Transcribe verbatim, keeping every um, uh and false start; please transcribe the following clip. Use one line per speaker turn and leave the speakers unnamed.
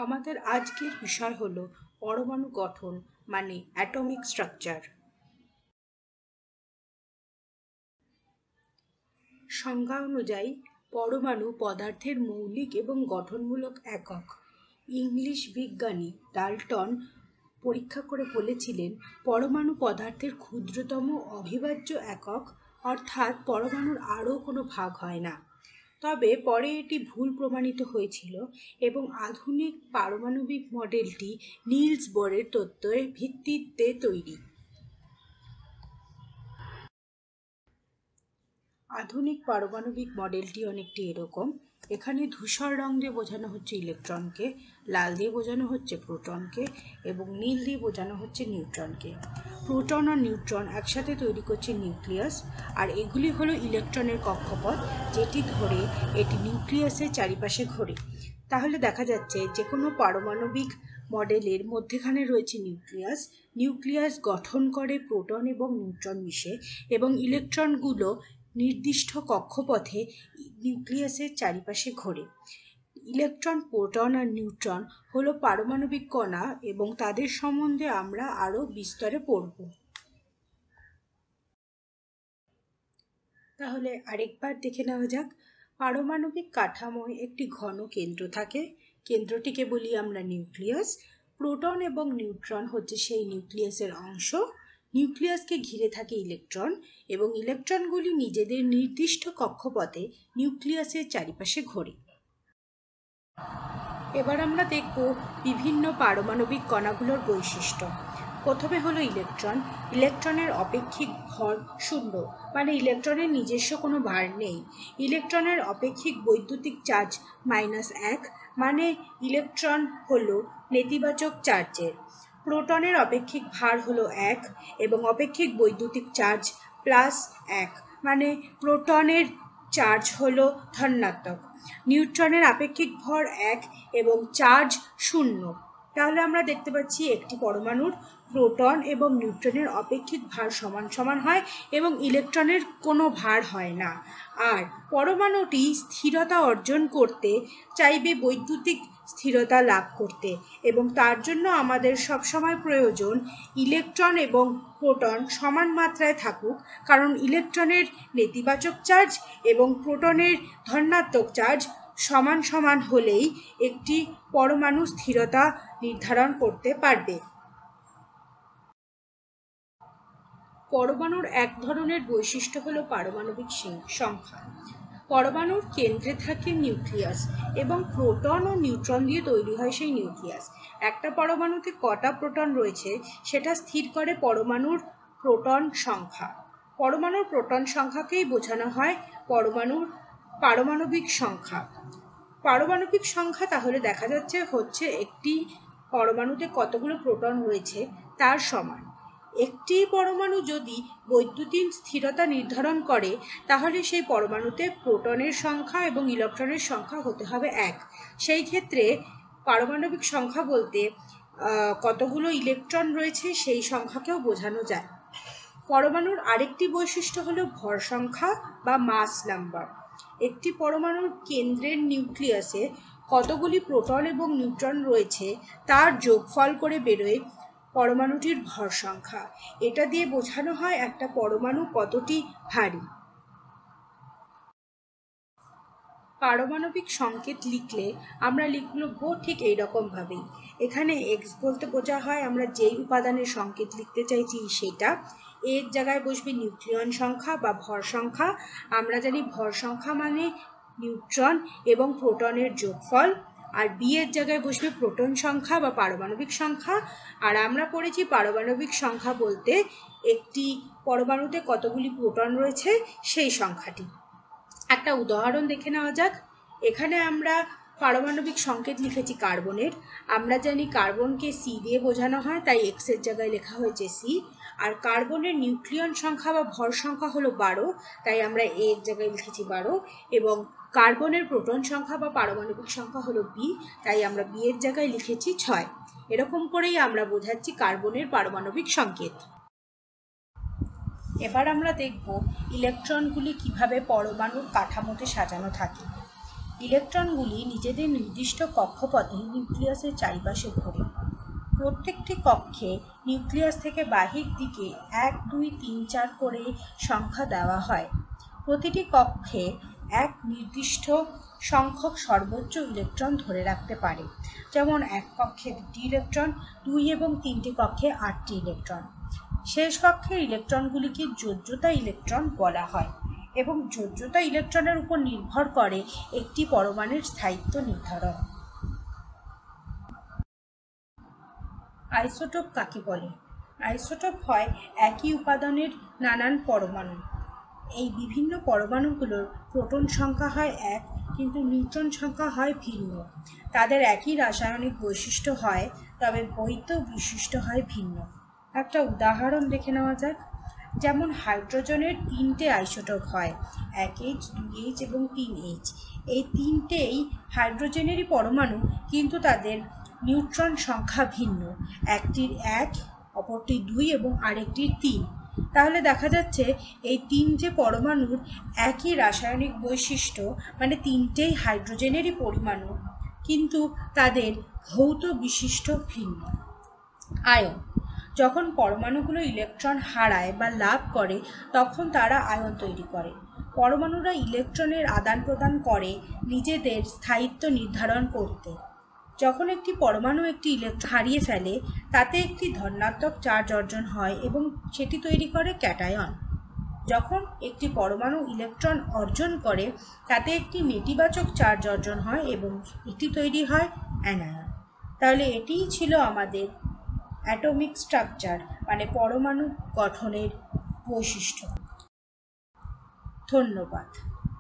আমাদের আজকের বিষয় হলো পরমাণু গঠন মানে অ্যাটমিক স্ট্রাকচার। সংজ্ঞা অনুযায়ী পরমাণু পদার্থের মৌলিক এবং গঠনমূলক একক। ইংলিশ বিজ্ঞানী ডাল্টন পরীক্ষা করে বলেছিলেন পরমাণু পদার্থের ক্ষুদ্রতম অবিভাজ্য একক, অর্থাৎ পরমাণুর আরও কোনো ভাগ হয় না। তবে পরে এটি ভুল প্রমাণিত হয়েছিল এবং আধুনিক পারমাণবিক মডেলটি নিলস বোরের তত্ত্বের ভিত্তিতে তৈরি। আধুনিক পারমাণবিক মডেলটি অনেকটি এরকম। এখানে ধূসর রং দিয়ে বোঝানো হচ্ছে ইলেকট্রনকে, লাল দিয়ে বোঝানো হচ্ছে প্রোটনকে এবং নীল দিয়ে বোঝানো হচ্ছে নিউট্রনকে। প্রোটন আর নিউট্রন একসাথে তৈরি করছে নিউক্লিয়াস, আর এগুলি হলো ইলেকট্রনের কক্ষপথ, যেটি ধরে এটি নিউক্লিয়াসের চারিপাশে ঘোরে। তাহলে দেখা যাচ্ছে যে কোনো পারমাণবিক মডেলের মধ্যেখানে রয়েছে নিউক্লিয়াস। নিউক্লিয়াস গঠন করে প্রোটন এবং নিউট্রন মিশে, এবং ইলেকট্রনগুলো নির্দিষ্ট কক্ষপথে নিউক্লিয়াসের চারিপাশে ঘোরে। ইলেকট্রন, প্রোটন আর নিউট্রন হলো পারমাণবিক কণা এবং তাদের সম্বন্ধে আমরা আরো বিস্তরে পড়ব। তাহলে আরেকবার দেখে নেওয়া যাক। পারমাণবিক কাঠামোয় একটি ঘন কেন্দ্র থাকে, কেন্দ্রটিকে বলি আমরা নিউক্লিয়াস। প্রোটন এবং নিউট্রন হচ্ছে সেই নিউক্লিয়াসের অংশ। নিউক্লিয়াসকে ঘিরে থাকে ইলেকট্রন, এবং ইলেকট্রনগুলি নিজেদের নির্দিষ্ট কক্ষপথে নিউক্লিয়াসের চারিপাশে ঘোরে। এবার আমরা দেখব বিভিন্ন পারমাণবিক কণাগুলোর বৈশিষ্ট্য। প্রথমে হলো ইলেকট্রন। ইলেকট্রনের অপেক্ষিক ভর শূন্য, মানে ইলেকট্রনের নিজস্ব কোনো ভার নেই। ইলেকট্রনের অপেক্ষিক বৈদ্যুতিক চার্জ মাইনাস এক, মানে ইলেকট্রন হলো নেতিবাচক চার্জের। প্রোটনের অপেক্ষিক ভার হলো এক এবং অপেক্ষিক বৈদ্যুতিক চার্জ প্লাস এক, মানে প্রোটনের চার্জ হলো ধনাত্মক। নিউট্রনের আপেক্ষিক ভর এক এবং চার্জ শূন্য। তাহলে আমরা দেখতে পাচ্ছি একটি পরমাণুর প্রোটন এবং নিউট্রনের অপেক্ষিক ভার সমান সমান হয় এবং ইলেকট্রনের কোনো ভার হয় না। আর পরমাণুটি স্থিরতা অর্জন করতে চাইবে বৈদ্যুতিক স্থিরতা লাভ করতে, এবং তার জন্য আমাদের সবসময় প্রয়োজন ইলেকট্রন এবং প্রোটন সমান মাত্রায় থাকুক, কারণ ইলেকট্রনের নেতিবাচক চার্জ এবং প্রোটনের ধনাত্মক চার্জ সমান সমান হলেই একটি পরমাণু স্থিরতা নির্ধারণ করতে পারবে। পরমাণুর এক ধরনের বৈশিষ্ট্য হলো পারমাণবিক সংখ্যা। পরমাণুর কেন্দ্রে থাকে নিউক্লিয়াস এবং প্রোটন ও নিউট্রন দিয়ে তৈরি হয় সেই নিউক্লিয়াস। একটা পরমাণুতে কটা প্রোটন রয়েছে সেটা স্থির করে পরমাণুর প্রোটন সংখ্যা। পরমাণুর প্রোটন সংখ্যাকেই বোঝানো হয় পরমাণুর পারমাণবিক সংখ্যা। পারমাণবিক সংখ্যা তাহলে দেখা যাচ্ছে হচ্ছে একটি পরমাণুতে কতগুলো প্রোটন রয়েছে তার সমান। একটি পরমাণু যদি বৈদ্যুতিক স্থিরতা নির্ধারণ করে, তাহলে সেই পরমাণুতে প্রোটনের সংখ্যা এবং ইলেকট্রনের সংখ্যা হতে হবে এক। সেই ক্ষেত্রে পারমাণবিক সংখ্যা বলতে কতগুলো ইলেকট্রন রয়েছে সেই সংখ্যাকেও বোঝানো যায়। পরমাণুর আরেকটি বৈশিষ্ট্য হলো ভর সংখ্যা বা মাস নাম্বার। একটি পরমাণুর কেন্দ্রের নিউক্লিয়াসে কতগুলি প্রোটন এবং নিউট্রন রয়েছে তার যোগফল করে বেরোয় পরমাণুটির ভর সংখ্যা। এটা দিয়ে বোঝানো হয় একটা পরমাণু কতটি ভারী। পারমাণবিক সংকেত লিখলে আমরা লিখব ঠিক এইরকম ভাবেই। এখানে এক্স বলতে বোঝা হয় আমরা যেই উপাদানের সংকেত লিখতে চাইছি সেটা। এর জায়গায় বসবে নিউক্লিয়ন সংখ্যা বা ভর সংখ্যা। আমরা জানি ভর সংখ্যা মানে নিউট্রন এবং প্রোটনের যোগফল। আর বি এর জায়গায় বসবে প্রোটন সংখ্যা বা পারমাণবিক সংখ্যা। আর আমরা পড়েছি পারমাণবিক সংখ্যা বলতে একটি পরমাণুতে কতগুলি প্রোটন রয়েছে সেই সংখ্যাটি। একটা উদাহরণ দেখে নেওয়া যাক। এখানে আমরা পারমাণবিক সংকেত লিখেছি কার্বনের। আমরা জানি কার্বনকে সি দিয়ে বোঝানো হয়, তাই এক্স এর জায়গায় লেখা হয়েছে সি। আর কার্বনের নিউক্লিয়ন সংখ্যা বা ভর সংখ্যা হলো বারো, তাই আমরা এ এর জায়গায় লিখেছি বারো। এবং কার্বনের প্রোটন সংখ্যা বা পারমাণবিক সংখ্যা হলো বি, তাই আমরা বি এর জায়গায় লিখেছি ছয়। এরকম করেই আমরা বোঝাচ্ছি কার্বনের পারমাণবিক সংকেত। এবার আমরা দেখব ইলেকট্রনগুলি কিভাবে পরমাণুর কাঠামোতে সাজানো থাকে। ইলেকট্রনগুলি নিজেদের নির্দিষ্ট কক্ষপথে নিউক্লিয়াসের চারিপাশে ঘোরে। প্রত্যেকটি কক্ষে নিউক্লিয়াস থেকে বাহির দিকে এক দুই তিন চার করে সংখ্যা দেওয়া হয়। প্রতিটি কক্ষে এক নির্দিষ্ট সংখ্যক সর্বোচ্চ ইলেকট্রন ধরে রাখতে পারে, যেমন এক কক্ষে দুটি ইলেকট্রন, দুই এবং তিনটি কক্ষে আটটি ইলেকট্রন। শেষ কক্ষের ইলেকট্রনগুলিকে যোজ্যতা ইলেকট্রন বলা হয় এবং যোজ্যতা ইলেকট্রনের উপর নির্ভর করে একটি পরমাণুর স্থায়িত্ব নির্ধারণ। আইসোটোপ কাকে বলে? আইসোটোপ হয় একই উপাদানের নানান পরমাণু। এই বিভিন্ন পরমাণুগুলোর প্রোটন সংখ্যা হয় এক, কিন্তু নিউট্রন সংখ্যা হয় ভিন্ন। তাদের একই রাসায়নিক বৈশিষ্ট্য হয়, তবে ভৌত বৈশিষ্ট্য হয় ভিন্ন। একটা উদাহরণ দেখে নেওয়া যাক। যেমন হাইড্রোজেনের তিনটে আইসোটোপ হয়, এক এইচ, দুই এইচ এবং তিন এইচ। এই তিনটেই হাইড্রোজেনেরই পরমাণু, কিন্তু তাদের নিউট্রন সংখ্যা ভিন্ন। একটির এক, অপরটির দুই এবং আরেকটির তিন। তাহলে দেখা যাচ্ছে এই তিন যে পরমাণুর একই রাসায়নিক বৈশিষ্ট্য, মানে তিনটেই হাইড্রোজেনেরই পরমাণু, কিন্তু তাদের ভৌত বিশিষ্ট ভিন্ন। আয়ন। যখন পরমাণুগুলো ইলেকট্রন হারায় বা লাভ করে, তখন তারা আয়ন তৈরি করে। পরমাণুরা ইলেকট্রনের আদান প্রদান করে নিজেদের স্থায়িত্ব নির্ধারণ করতে। যখন একটি পরমাণু একটি ইলেকট্রন হারিয়ে ফেলে, তাতে একটি ধনাত্মক চার্জ অর্জন হয় এবং সেটি তৈরি করে ক্যাটায়ন। যখন একটি পরমাণু ইলেকট্রন অর্জন করে, তাতে একটি নেতিবাচক চার্জ অর্জন হয় এবং এটি তৈরি হয় অ্যানায়ন। তাহলে এটিই ছিল আমাদের অ্যাটমিক স্ট্রাকচার, মানে পরমাণু গঠনের বৈশিষ্ট্য। ধন্যবাদ।